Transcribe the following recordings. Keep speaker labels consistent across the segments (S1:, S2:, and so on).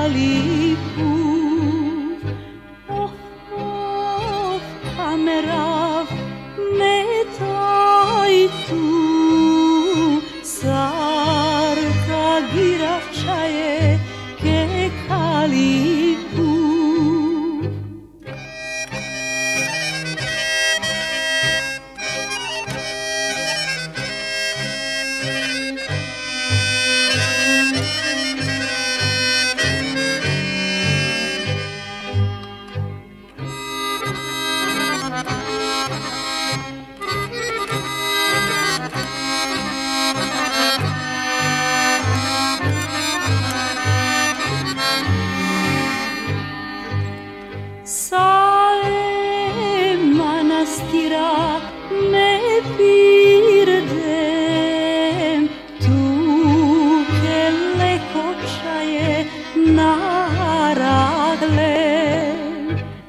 S1: kalipu. Of kamerav metaj tu, sarka giravčaje ke kalipu. Sale manastira me pirdem, tu ke lekočaje na raglem.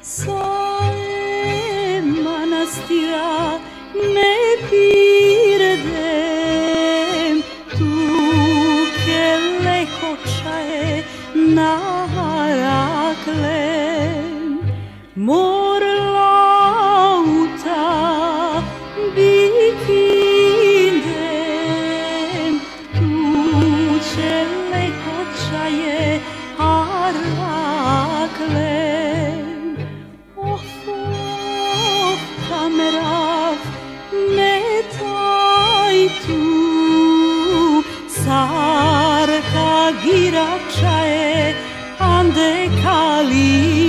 S1: Sale manastira me pirdem, tu ke lekočaje na raglem. Mor lauta bikindem, tu ce lekočaje araklem. Of kamerav metaj tu, sarka giravčaje ande kali.